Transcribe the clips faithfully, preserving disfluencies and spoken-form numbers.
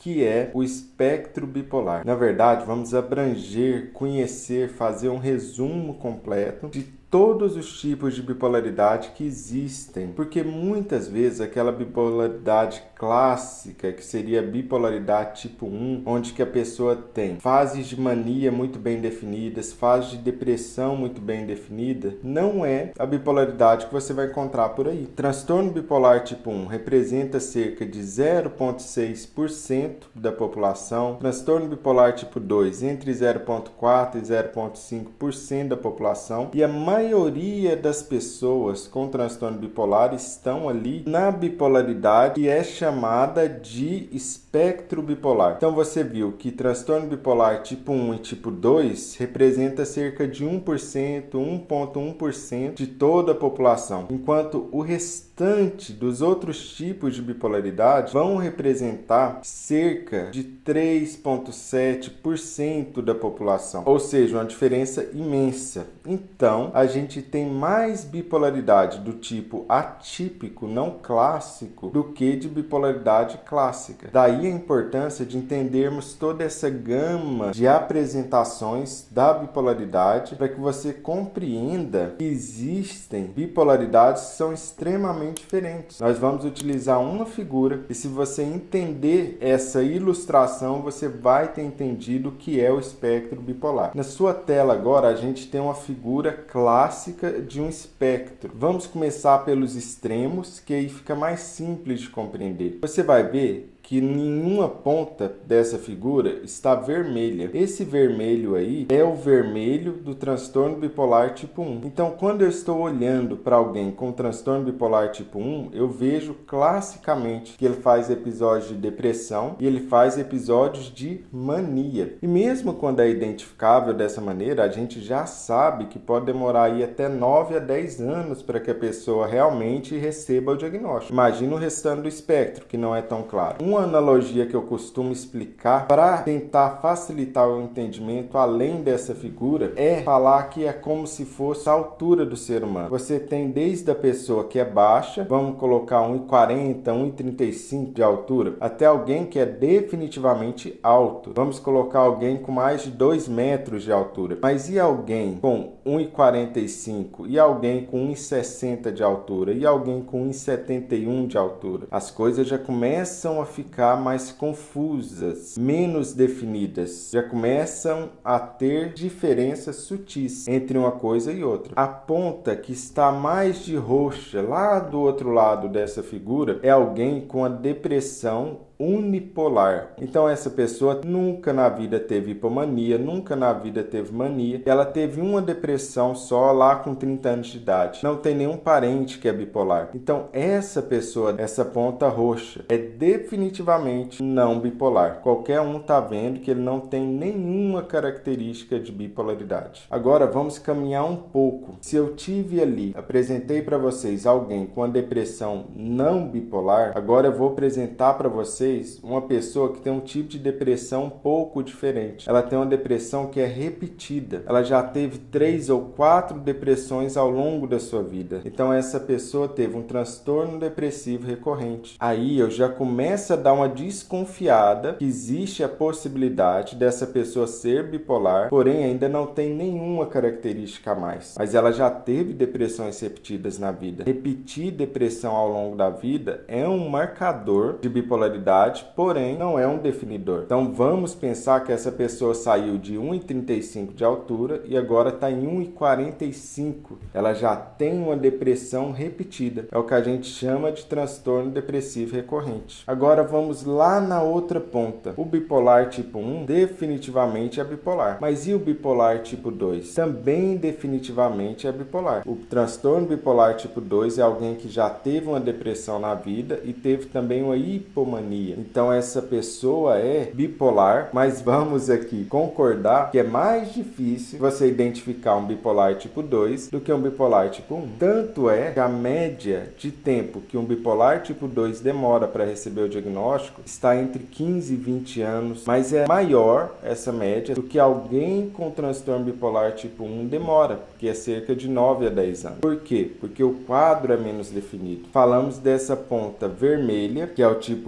que é o espectro bipolar. Na verdade, vamos abranger, conhecer, fazer um resumo completo de todos os tipos de bipolaridade que existem, porque muitas vezes aquela bipolaridade clássica, que seria a bipolaridade tipo um, onde que a pessoa tem fases de mania muito bem definidas, fases de depressão muito bem definida, não é a bipolaridade que você vai encontrar por aí. Transtorno bipolar tipo um representa cerca de zero vírgula seis por cento da população, transtorno bipolar tipo dois entre zero vírgula quatro por cento e zero vírgula cinco por cento da população, e a maioria das pessoas com transtorno bipolar estão ali na bipolaridade que é chamada de espectro bipolar. Então você viu que transtorno bipolar tipo um e tipo dois representa cerca de um por cento, um vírgula um por cento de toda a população, enquanto o restante dos outros tipos de bipolaridade vão representar cerca de três vírgula sete por cento da população, ou seja, uma diferença imensa. Então, a gente tem mais bipolaridade do tipo atípico, não clássico, do que de bipolaridade clássica. Daí a importância de entendermos toda essa gama de apresentações da bipolaridade para que você compreenda que existem bipolaridades que são extremamente diferentes. Nós vamos utilizar uma figura e se você entender essa ilustração, você vai ter entendido o que é o espectro bipolar. Na sua tela agora, a gente tem uma figura clássica de um espectro. Vamos começar pelos extremos, que aí fica mais simples de compreender. Você vai ver que nenhuma ponta dessa figura está vermelha. Esse vermelho aí é o vermelho do transtorno bipolar tipo um. Então, quando eu estou olhando para alguém com transtorno bipolar tipo um, eu vejo classicamente que ele faz episódios de depressão e ele faz episódios de mania. E mesmo quando é identificável dessa maneira, a gente já sabe que pode demorar aí até nove a dez anos para que a pessoa realmente receba o diagnóstico. Imagina o restante do espectro, que não é tão claro. Um Uma analogia que eu costumo explicar para tentar facilitar o entendimento além dessa figura é falar que é como se fosse a altura do ser humano. Você tem desde a pessoa que é baixa, vamos colocar um metro e quarenta, um metro e trinta e cinco de altura, até alguém que é definitivamente alto. Vamos colocar alguém com mais de dois metros de altura. Mas e alguém com um metro e quarenta e cinco? E alguém com um metro e sessenta de altura? E alguém com um metro e setenta e um de altura? As coisas já começam a ficar ficar mais confusas, menos definidas, já começam a ter diferenças sutis entre uma coisa e outra. A ponta que está mais de roxa lá do outro lado dessa figura é alguém com a depressão unipolar. Então essa pessoa nunca na vida teve hipomania, nunca na vida teve mania. Ela teve uma depressão só lá com trinta anos de idade. Não tem nenhum parente que é bipolar. Então essa pessoa, essa ponta roxa, é definitivamente não bipolar. Qualquer um tá vendo que ele não tem nenhuma característica de bipolaridade. Agora vamos caminhar um pouco. Se eu tive ali, apresentei para vocês alguém com a depressão não bipolar, agora eu vou apresentar para vocês uma pessoa que tem um tipo de depressão um pouco diferente. Ela tem uma depressão que é repetida. Ela já teve três ou quatro depressões ao longo da sua vida. Então essa pessoa teve um transtorno depressivo recorrente. Aí eu já começo a dar uma desconfiada que existe a possibilidade dessa pessoa ser bipolar, porém ainda não tem nenhuma característica a mais. Mas ela já teve depressões repetidas na vida. Repetir depressão ao longo da vida é um marcador de bipolaridade, porém não é um definidor. Então vamos pensar que essa pessoa saiu de um metro e trinta e cinco de altura e agora está em um metro e quarenta e cinco. Ela já tem uma depressão repetida. É o que a gente chama de transtorno depressivo recorrente. Agora vamos lá na outra ponta. O bipolar tipo um definitivamente é bipolar. Mas e o bipolar tipo dois? Também definitivamente é bipolar. O transtorno bipolar tipo dois é alguém que já teve uma depressão na vida e teve também uma hipomania. Então essa pessoa é bipolar, mas vamos aqui concordar que é mais difícil você identificar um bipolar tipo dois do que um bipolar tipo um. Tanto é que a média de tempo que um bipolar tipo dois demora para receber o diagnóstico está entre quinze e vinte anos, mas é maior essa média do que alguém com transtorno bipolar tipo um demora, que é cerca de nove a dez anos. Por quê? Porque o quadro é menos definido. Falamos dessa ponta vermelha, que é o tipo um,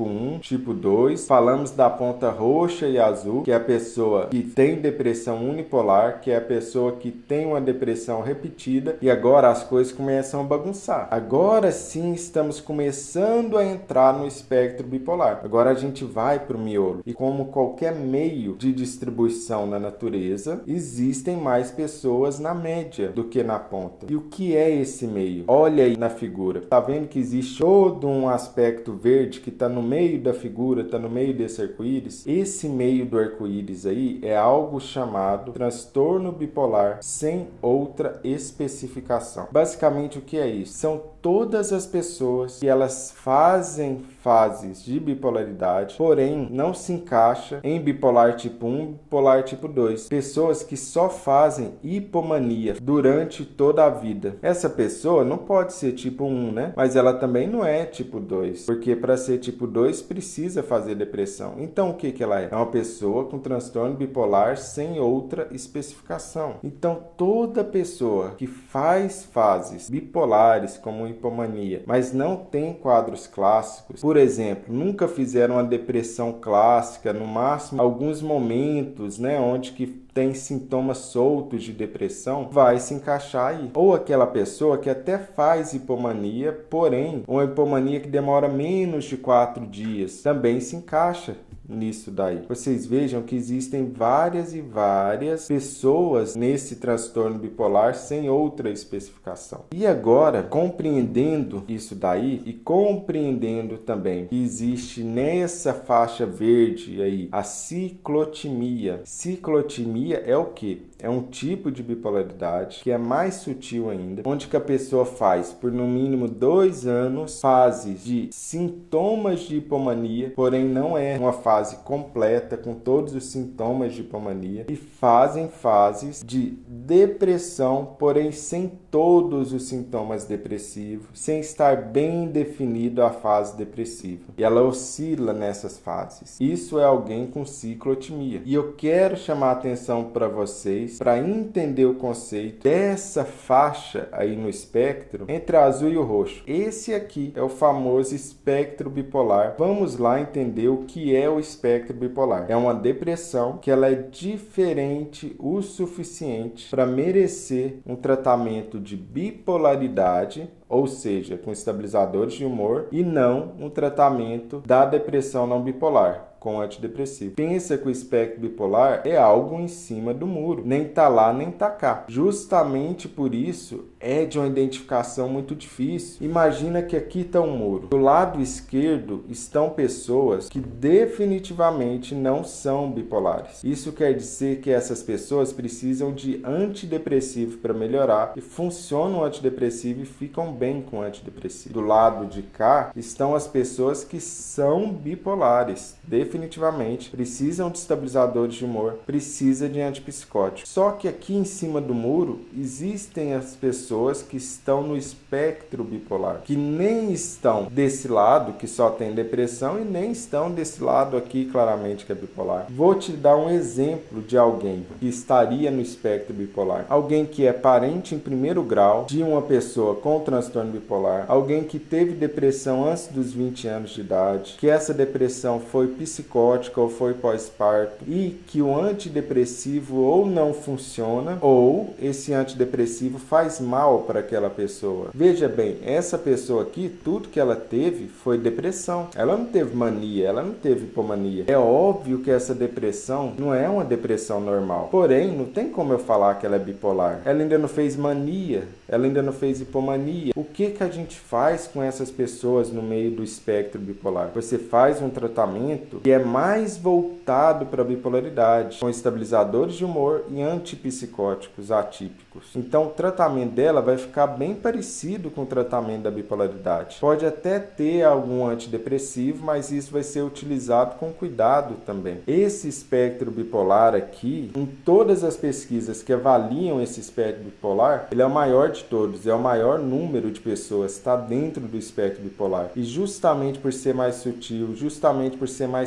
tipo dois. Falamos da ponta roxa e azul, que é a pessoa que tem depressão unipolar, que é a pessoa que tem uma depressão repetida, e agora as coisas começam a bagunçar. Agora sim estamos começando a entrar no espectro bipolar. Agora a gente vai para o miolo. E como qualquer meio de distribuição na natureza, existem mais pessoas na média do que na ponta. E o que é esse meio? Olha aí na figura. Tá vendo que existe todo um aspecto verde que está no meio da figura, está no meio desse arco-íris? Esse meio do arco-íris aí é algo chamado transtorno bipolar sem outra especificação. Basicamente, o que é isso? São todas as pessoas que elas fazem fases de bipolaridade, porém não se encaixa em bipolar tipo um, bipolar tipo dois. Pessoas que só fazem hipomania durante toda a vida. Essa pessoa não pode ser tipo um, né? Mas ela também não é tipo dois, porque para ser tipo dois precisa fazer depressão. Então o que que ela é? É uma pessoa com transtorno bipolar sem outra especificação. Então toda pessoa que faz fases bipolares como hipomania, mas não tem quadros clássicos, por exemplo, nunca fizeram uma depressão clássica, no máximo alguns momentos, né, onde que tem sintomas soltos de depressão, vai se encaixar aí. Ou aquela pessoa que até faz hipomania, porém, uma hipomania que demora menos de quatro dias, também se encaixa nisso daí. Vocês vejam que existem várias e várias pessoas nesse transtorno bipolar sem outra especificação. E agora, compreendendo isso daí e compreendendo também que existe nessa faixa verde aí a ciclotimia. Ciclotimia é o quê? É um tipo de bipolaridade que é mais sutil ainda, onde que a pessoa faz por no mínimo dois anos fases de sintomas de hipomania, porém não é uma fase completa com todos os sintomas de hipomania, e fazem fases de depressão, porém sem todos os sintomas depressivos, sem estar bem definido a fase depressiva. E ela oscila nessas fases. Isso é alguém com ciclotimia. E eu quero chamar a atenção para vocês para entender o conceito dessa faixa aí no espectro entre azul e o roxo. Esse aqui é o famoso espectro bipolar. Vamos lá entender o que é o espectro bipolar. É uma depressão que ela é diferente o suficiente para merecer um tratamento de bipolaridade, ou seja, com estabilizadores de humor, e não um tratamento da depressão não bipolar com antidepressivo. Pensa que o espectro bipolar é algo em cima do muro, nem tá lá nem tá cá. Justamente por isso é de uma identificação muito difícil. Imagina que aqui está um muro. Do lado esquerdo estão pessoas que definitivamente não são bipolares. Isso quer dizer que essas pessoas precisam de antidepressivo para melhorar, e funcionam o antidepressivo e ficam bem com o antidepressivo. Do lado de cá estão as pessoas que são bipolares, definitivamente precisam de estabilizadores de humor, precisa de antipsicótico. Só que aqui em cima do muro existem as pessoas que estão no espectro bipolar, que nem estão desse lado que só tem depressão e nem estão desse lado aqui claramente que é bipolar. Vou te dar um exemplo de alguém que estaria no espectro bipolar. Alguém que é parente em primeiro grau de uma pessoa com transtorno bipolar, alguém que teve depressão antes dos vinte anos de idade, que essa depressão foi psicótica ou foi pós-parto, e que o antidepressivo ou não funciona ou esse antidepressivo faz mal para aquela pessoa. Veja bem, essa pessoa aqui, tudo que ela teve foi depressão. Ela não teve mania, ela não teve hipomania. É óbvio que essa depressão não é uma depressão normal. Porém, não tem como eu falar que ela é bipolar. Ela ainda não fez mania, ela ainda não fez hipomania. O que que a gente faz com essas pessoas no meio do espectro bipolar? Você faz um tratamento que é mais voltado para a bipolaridade, com estabilizadores de humor e antipsicóticos atípicos. Então, o tratamento dela vai ficar bem parecido com o tratamento da bipolaridade. Pode até ter algum antidepressivo, mas isso vai ser utilizado com cuidado também. Esse espectro bipolar aqui, em todas as pesquisas que avaliam esse espectro bipolar, ele é o maior de todos, é o maior número de pessoas que está dentro do espectro bipolar. E justamente por ser mais sutil, justamente por ser mais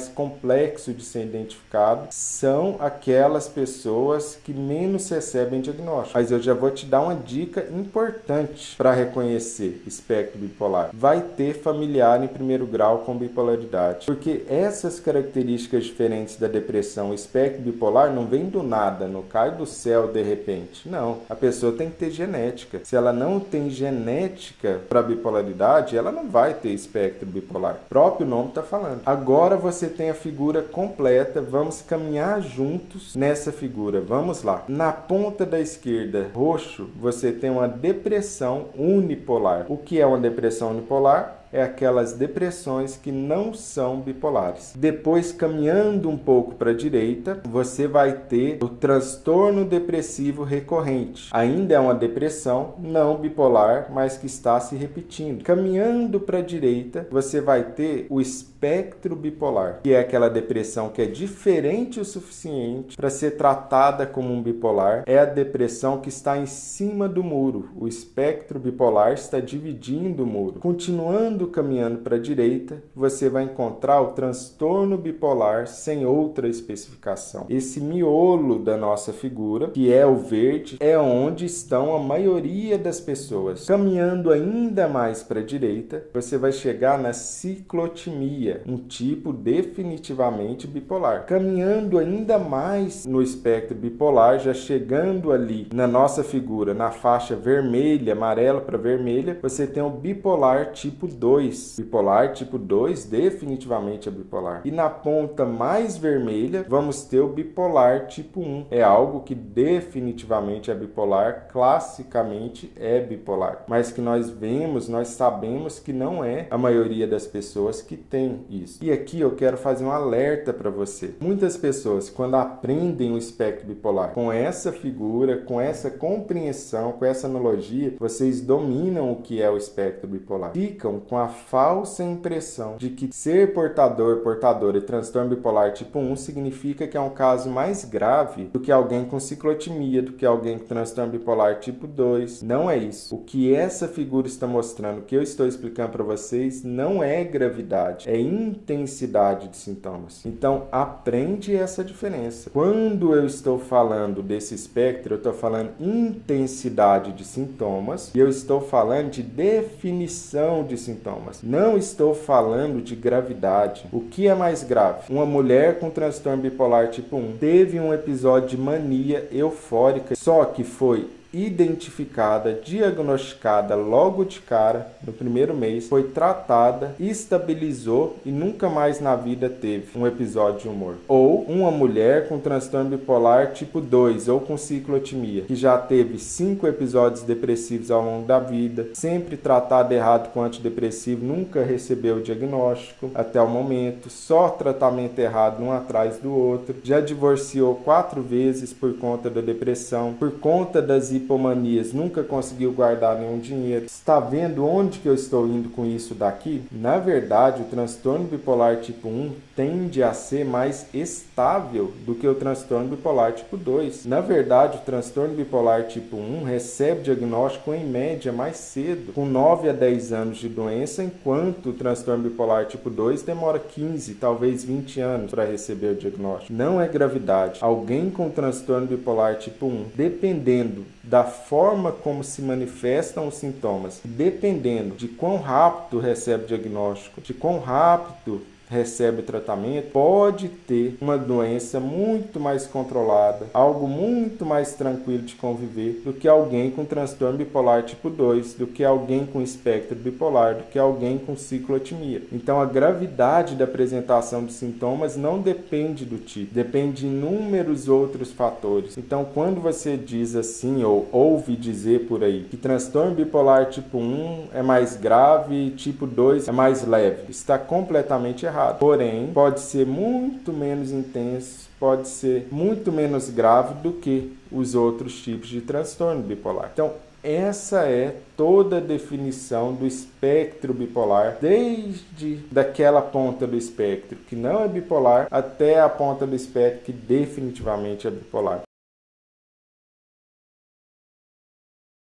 complexo de ser identificado são aquelas pessoas que menos recebem diagnóstico. Mas eu já vou te dar uma dica importante para reconhecer espectro bipolar. Vai ter familiar em primeiro grau com bipolaridade, porque essas características diferentes da depressão, o espectro bipolar não vem do nada, não cai do céu de repente. Não, a pessoa tem que ter genética. Se ela não tem genética para bipolaridade, ela não vai ter espectro bipolar. O próprio nome está falando. Agora você tem a figura completa, vamos caminhar juntos nessa figura. Vamos lá. Na ponta da esquerda, roxo, você tem uma depressão unipolar. O que é uma depressão unipolar? É aquelas depressões que não são bipolares. Depois, caminhando um pouco para a direita, você vai ter o transtorno depressivo recorrente. Ainda é uma depressão não bipolar, mas que está se repetindo. Caminhando para a direita, você vai ter o espectro bipolar, que é aquela depressão que é diferente o suficiente para ser tratada como um bipolar. É a depressão que está em cima do muro. O espectro bipolar está dividindo o muro. Continuando caminhando para a direita, você vai encontrar o transtorno bipolar sem outra especificação. Esse miolo da nossa figura, que é o verde, é onde estão a maioria das pessoas. Caminhando ainda mais para a direita, você vai chegar na ciclotimia, um tipo definitivamente bipolar. Caminhando ainda mais no espectro bipolar, já chegando ali na nossa figura, na faixa vermelha, amarela para vermelha, você tem o bipolar tipo dois. Bipolar tipo dois definitivamente é bipolar. E na ponta mais vermelha, vamos ter o bipolar tipo um. É algo que definitivamente é bipolar, classicamente é bipolar. Mas que nós vemos, nós sabemos que não é a maioria das pessoas que tem isso. E aqui eu quero fazer um alerta para você. Muitas pessoas, quando aprendem o espectro bipolar, com essa figura, com essa compreensão, com essa analogia, vocês dominam o que é o espectro bipolar. Ficam com a falsa impressão de que ser portador, portadora de transtorno bipolar tipo um significa que é um caso mais grave do que alguém com ciclotimia, do que alguém com transtorno bipolar tipo dois. Não é isso. O que essa figura está mostrando, o que eu estou explicando para vocês, não é gravidade, é intensidade de sintomas. Então, aprende essa diferença. Quando eu estou falando desse espectro, eu estou falando intensidade de sintomas e eu estou falando de definição de sintomas. Não estou falando de gravidade. O que é mais grave? Uma mulher com transtorno bipolar tipo um teve um episódio de mania eufórica, só que foi identificada, diagnosticada logo de cara, no primeiro mês, foi tratada, estabilizou e nunca mais na vida teve um episódio de humor. Ou uma mulher com transtorno bipolar tipo dois ou com ciclotimia, que já teve cinco episódios depressivos ao longo da vida, sempre tratada errado com antidepressivo, nunca recebeu o diagnóstico até o momento, só tratamento errado um atrás do outro, já divorciou quatro vezes por conta da depressão, por conta das hipomanias, nunca conseguiu guardar nenhum dinheiro. Está vendo onde que eu estou indo com isso daqui? Na verdade, o transtorno bipolar tipo um tende a ser mais estável do que o transtorno bipolar tipo dois. Na verdade, o transtorno bipolar tipo um recebe diagnóstico em média mais cedo, com nove a dez anos de doença, enquanto o transtorno bipolar tipo dois demora quinze, talvez vinte anos para receber o diagnóstico. Não é gravidade. Alguém com transtorno bipolar tipo um, dependendo da forma como se manifestam os sintomas, dependendo de quão rápido recebe o diagnóstico, de quão rápido recebe tratamento, pode ter uma doença muito mais controlada, algo muito mais tranquilo de conviver do que alguém com transtorno bipolar tipo dois, do que alguém com espectro bipolar, do que alguém com ciclotimia. Então a gravidade da apresentação de sintomas não depende do tipo, depende de inúmeros outros fatores. Então quando você diz assim, ou ouve dizer por aí, que transtorno bipolar tipo um é mais grave e tipo dois é mais leve, está completamente errado. Porém, pode ser muito menos intenso, pode ser muito menos grave do que os outros tipos de transtorno bipolar. Então, essa é toda a definição do espectro bipolar, desde daquela ponta do espectro que não é bipolar até a ponta do espectro que definitivamente é bipolar.